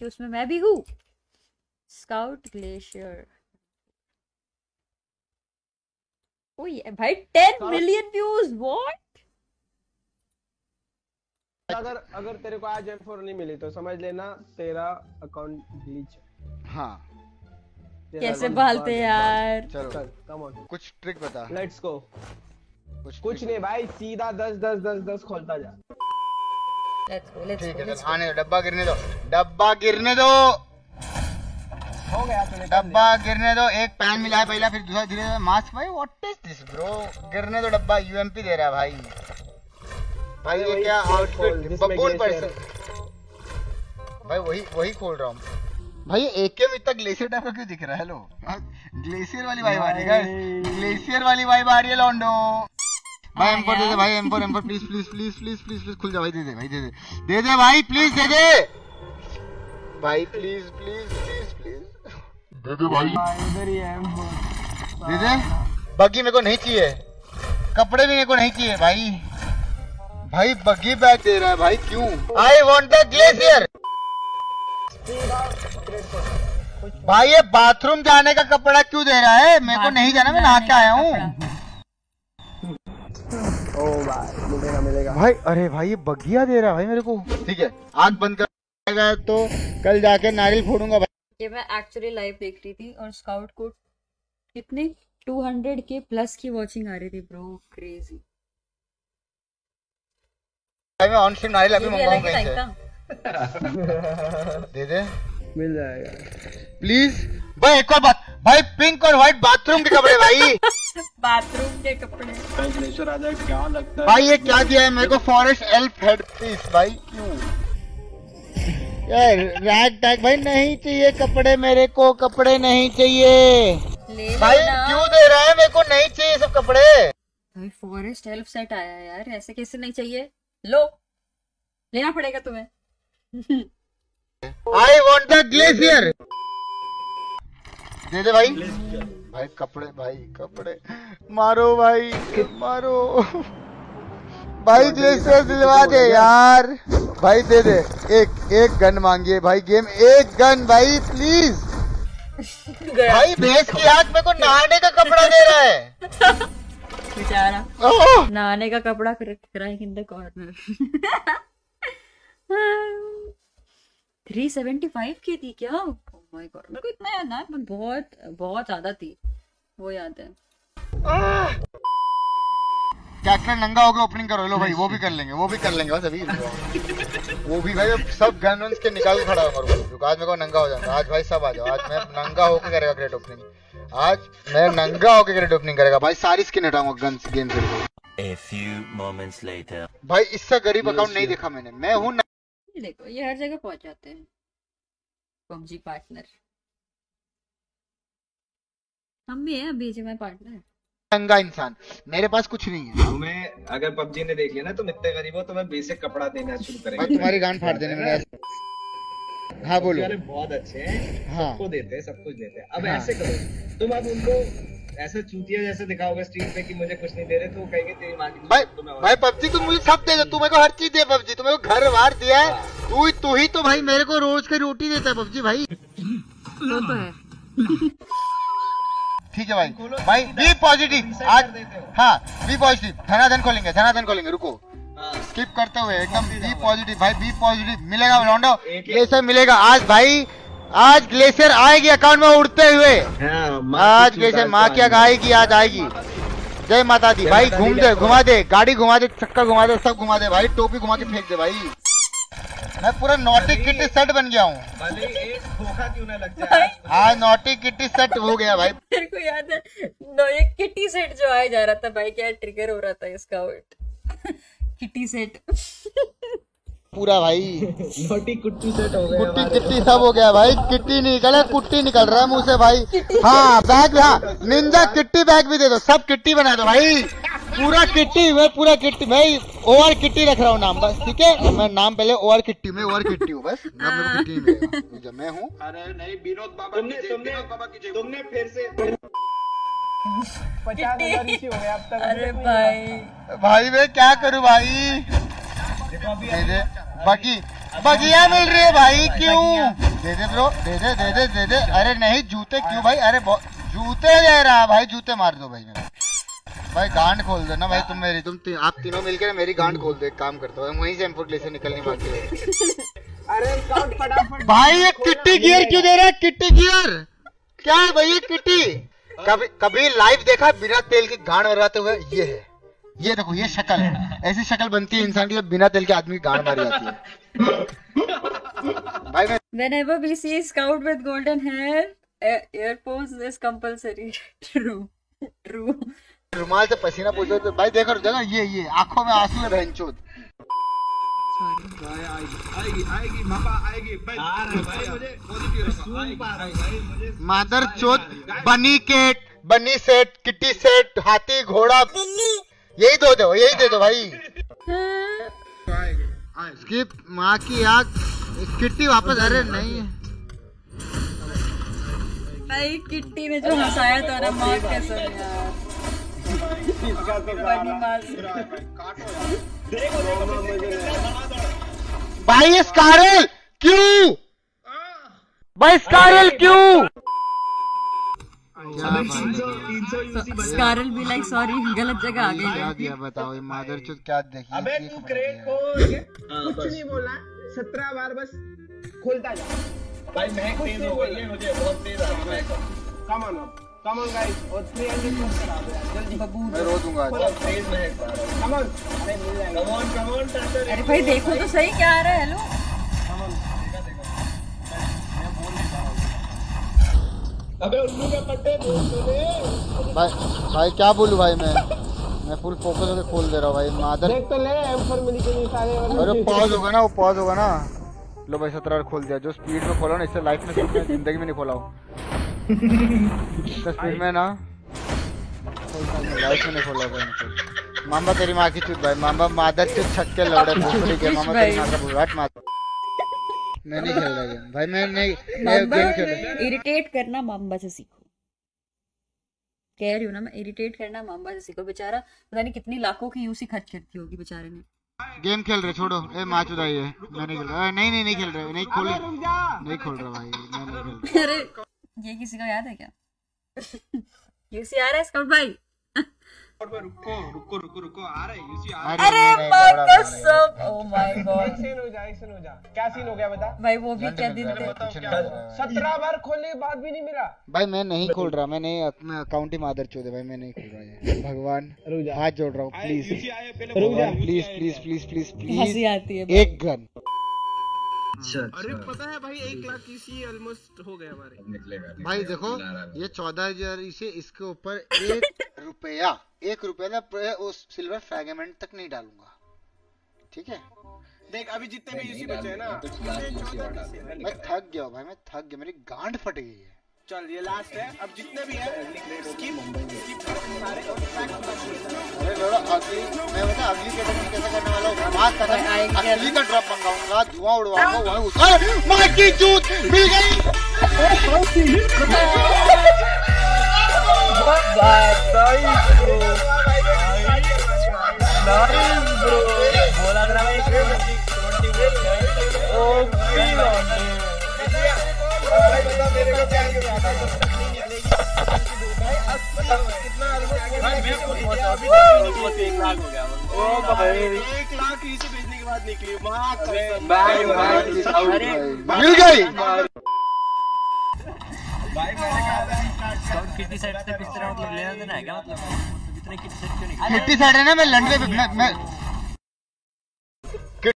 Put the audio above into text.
कि उसमें मैं भी हूँ। Scout glacier. ओ ये भाई 10 मिलियन व्यूज। व्हाट? अगर तेरे को आज M4 नहीं मिली तो समझ लेना तेरा अकाउंट ग्लिच है। हाँ कैसे भालते यार। चलो कम ऑन, कुछ ट्रिक बता। Let's go. कुछ नहीं भाई, सीधा 10 10 10 10 खोलता जा। लेट्स गो ठीक है, आने दो, डब्बा गिरने दो, डब्बा गिरने दो, हो गया तूने। डब्बा गिरने दो। एक पैन मिला है पहला, फिर दूसरा धीरे धीरे मास्क। भाई व्हाट इज दिस ब्रो? गिरने दो डब्बा। यूएमपी दे रहा है भाई। भाई ये क्या आउटफिट बबून पर्सन। भाई वही खोल रहा हूँ भाई। एक में इतना ग्लेशियर टाइप का क्यों दिख रहा है? हेलो, ग्लेशियर वाली वाइब आ रही है, ग्लेशियर वाली वाइब आ रही है लॉन्डो। भाई M4 दे दे भाई, M4 please please please please please please खुल जा भाई। दे दे भाई, दे दे भाई प्लीज, दे दे भाई प्लीज प्लीज प्लीज प्लीज दे दे भाई। इधर ही है M4। दे दे। बग्गी मेरे को नहीं चाहिए, कपड़े भी मेरे को नहीं चाहिए भाई। भाई बग्गी बैग दे रहा है भाई, क्यों? I want the glacier. भाई ये बाथरूम जाने का कपड़ा क्यों दे रहा है? मेरे को नहीं जाना, मैं नहा के आया हूँ। ओ भाई मिलेगा भाई। अरे भाई ये बग्गिया दे रहा है भाई मेरे को। ठीक है, आग बंद कर तो कल जाके नारियल फोड़ूंगा भाई। ये मैं एक्चुअली लाइव देख रही थी और स्काउट को कितने 200 के प्लस की वॉचिंग आ रही थी ब्रो। क्रेजी। मैं ऑन स्ट्रीम नारियल अभी मंगाऊंगा कहीं से। दे दे, मिल जाएगा प्लीज भाई। एक और बात भाई, पिंक और व्हाइट बाथरूम के कपड़े भाई। बाथरूम के कपड़े क्या लगता है भाई? ये क्या दिया है मेरे को? फॉरेस्ट एल्फ हेड पीस भाई, क्यों यार? रैग टैग भाई नहीं चाहिए कपड़े मेरे को, कपड़े नहीं चाहिए भाई। क्यों दे रहा है? मेरे को नहीं चाहिए सब कपड़े भाई। फॉरेस्ट एल्फ सेट आया है यार, ऐसे कैसे नहीं चाहिए? लो, लेना पड़ेगा तुम्हें। I want the glacier. दे दे भाई। भाई कपड़े, भाई कपड़े मारो भाई, मारो भाई। ग्लेशियर दिलवा दे यार भाई। दे दे। एक गन मांगिए भाई, गेम एक गन भाई प्लीज। भाई भैंस की आंख मेरे को नहाने का कपड़ा दे रहा है बेचारा। नहाने का कपड़ा क्राइंग इन द कॉर्नर। 375 की थी क्या? ओह माय गॉड, मेरे को इतना याद ना, बहुत बहुत ज्यादा थी, वो याद है। कैक्टर नंगा होकर ओपनिंग करो। लो भाई, वो भी कर लेंगे, वो भी कर लेंगे बस अभी। वो भी भाई सब गन वन्स के निकाल के खड़ा होगा। रुको, आज मेरे को नंगा हो जाना। आज भाई सब आ जाओ, आज मैं नंगा होकर करेगा ग्रेट ओपनिंग। आज मैं नंगा होकर ग्रेट ओपनिंग करेगा भाई। सारी स्किन हटाऊंगा गन्स गेम से। A few moments later. भाई इससे गरीब अकाउंट नहीं देखा मैंने। मैं हूँ देखो ये हर जगह पहुंच जाते हैं पबजी पार्टनर। हम भी हैं बीजीएमआई पार्टनर। नंगा इंसान, मेरे पास कुछ नहीं है। तुम्हें अगर पबजी ने देख लिया ना तुम इतने गरीब हो, तो मैं बेसिक कपड़ा देना शुरू करेंगे। तुम्हारी गांड फाड़ देने में। हाँ बोलो। वाले बहुत अच्छे हैं, हाँ। सबको देते हैं, सब कुछ देते हैं। अब हाँ। ऐसे करो तुम, अब उनको ऐसे चूतिया जैसे दिखाओगे स्ट्रीट पे कि मुझे कुछ नहीं दे रहे, तो वो कहेंगे तेरी माँ की। भाई पबजी तुम मुझे सब दे दो, तू मेरे को हर चीज दे। पबजी तू मेरे को घर वार दिया है। तू ही तो भाई मेरे को रोज की रोटी देता है पबजी भाई। वो तो है। ठीक है भाई। भाई बी पॉजिटिव आज। हाँ बी पॉजिटिव। धनाधन खोलेंगे, धनाधन खोलेंगे। रुको स्किप करते हुए एकदम बी पॉजिटिव भाई। बी पॉजिटिव मिलेगा लॉन्डो, ग्लेशियर मिलेगा आज भाई। आज ग्लेशियर आएगी अकाउंट में उड़ते हुए। आज ग्लेशियर माँ क्या आएगी, आज आएगी। जय माता दी भाई। घूम दे, घुमा दे, गाड़ी घुमा दे, चक्कर घुमा दे, सब घुमा दे भाई। टोपी घुमा के फेंक दे भाई। मैं पूरा नॉटी किटी सेट बन गया हूँ। भले एक धोखा क्यों ना लग जाए, आज नॉटी किटी सेट हो गया भाई। मेरे को याद है ये किटी सेट जो आया जा रहा था भाई, क्या ट्रिगर हो रहा था इसका। किटी सेट पूरा भाई। नोटी कुट्टी सेट हो गया, कुट्टी किट्टी सब हो गया भाई। किट्टी निकला, कुट्टी निकल रहा है मुंह से भाई। हाँ बैग, हाँ निंजा किट्टी बैग भी दे दो, सब किट्टी बना दो भाई। पूरा किट्टी, मैं पूरा किट्टी, मैं ओवर किट्टी रख रहा हूँ नाम बस। ठीक है, मैं नाम पहले ओवर किट्टी, मैं ओवर किट्टी हूँ बस। अब मेरे को किट्टी नहीं मिलेगा जब मैं हूँ। अरे नहीं विनोद बाबा, तुमने फिर से 50,000 इश्यू हो गया अब तक। अरे भाई मैं क्या करूँ भाई। बगिया मिल रही है भाई, क्यों? दे दे ब्रो, दे दे दे दे दे दे। अरे नहीं जूते क्यों भाई, अरे जूते दे रहा भाई, जूते मार दो भाई मेरे भाई, गांड खोल दो ना भाई तुम मेरी, आप तीनों मिलकर मेरी गांड खोल दो। एक काम करता हूँ वहीं से M4 ले से निकलनी बाकी है। अरे स्काउट फटाफट भाई ये किट्टी गियर क्यों दे रहा है, किट्टी गियर क्या है भाई ये किट्टी? कभी लाइव देखा बिना तेल के गांड मरवाते हुए? ये है, ये देखो ये शक्ल है, ऐसी शक्ल बनती है इंसान की जब बिना तेल के आदमी की गांड मारी जाती है। भाई मैं Whenever we see a scout with golden hair, Air Force is compulsory. True. True. रुमाल से पसीना पूछो तो भाई देखो जगह ये आंखों में आंसू है बहनचोद। आएगी मापा आएगी भाई, मुझे मादर चोद, बनी सेट, किट्टी सेट, हाथी घोड़ा यही दो भाई। स्किप माँ की आग, किट्टी वापस, अरे नहीं भाई किट्टी ने जो हंसाया था ना, माँ कैसे यार। बनी माँ से। भाई स्कारल क्यों, भाई स्कारल क्यों? स्कारल भी लाइक सॉरी गलत जगह आ गई। क्या दिया बताओ, ये मादरचोद क्या देखिए। अबे तू क्रेट खोल, कुछ नहीं बोलना है, 17 बार बस खोलता जा भाई। महक तेज हो गई है, मुझे बहुत तेज आ रही है। कम ऑन गाइस, और 300 प्लस करा दो यार जल्दी। मैं रो दूंगा आज। बहुत तेज महक आ रहा है। कम ऑन, अरे मिल जाएगा। कम ऑन टर्टर। अरे भाई देखो तो सही क्या आ रहा है। हेलो अबे उल्लू के पट्टे भाई क्या बोलूं भाई, मैं फुल फोकस होकर खोल दे रहा हूँ भाई। मादर देख तो ले M4 मिली के नहीं सारे। अरे पॉज होगा ना, वो पॉज होगा ना। लो भाई 17 खोल दिया, जो स्पीड में खोला ना, इससे लाइफ में जिंदगी में नहीं खोला हूँ। स्पीड में ना लाइफ में नहीं खोला भाई। मामा तेरी माँ की चूत भाई, मामा मादर चूत छक्के लौड़े भोसड़ी के, मामा तेरी माँ का बुराट मार। मैं नहीं खेल रहा गेम भाई, मैं नहीं गेम खेल रहा। इरिटेट करना माम्बा से सीखो, कह रही हूँ ना मैं, इरिटेट करना माम्बा से सीखो। बेचारा पता नहीं कितनी लाखों की यूसी खर्च करती होगी बेचारे ने। गेम खेल रहे, छोड़ो। ए माँ चुदाई है, मैं नहीं खेल रहा। नहीं खेल रहे, नहीं खोल रहा भाई, मैं नहीं खेल रहा। अरे ये किसी को याद है क्या? यूसी आ रहा है स्काउट भाई। रुको आ रहा है यूसी आ रहा है। अरे बात कर सब, ओह माय गॉड। सीन हो जा, क्या सीन हो गया बता भाई वो भी क्या दिन थे। 17 बार खोलने के बाद भी नहीं मिला भाई। मैं नहीं खोल रहा, मैं नहीं, अपना अकाउंट ही मादर चोद है भाई, मैं नहीं खोल रहा है। भगवान हाथ जोड़ रहा हूँ, प्लीज प्लीज हंसी आती है एक गन। अरे पता है भाई 1 लाख ईसी ऑलमोस्ट हो गए हमारे। निकलेगा भाई देखो ये 14,000 इसे, इसके ऊपर 1 रुपया ना उस सिल्वर फ्रैगमेंट तक नहीं डालूंगा, ठीक है? देख अभी जितने भी यूसी बचे हैं ना, मैं थक गया भाई, मैं थक गया, मेरी गांड फट गई है। चल ये लास्ट है, अब जितने भी है स्किप सारे। अरे लोड़ा अगली, मैं बता अगली कैटेगरी कैसे करने वाला हूँ। बात कर रहा हूँ, असली का ड्रॉप मंगाऊंगा, धुआं उड़वाऊंगा वहाँ उसका। माँ की चूत मिल गई। मिल गई। किट्टी साइड है ना, मैं लंडवे पे